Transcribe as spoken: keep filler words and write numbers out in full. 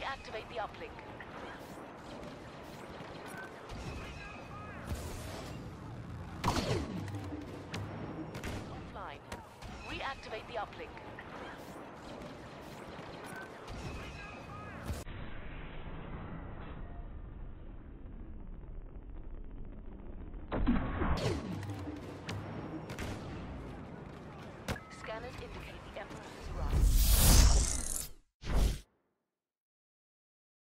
Reactivate the uplink. Offline. Reactivate the uplink. Scanners indicate the Emperor has arrived.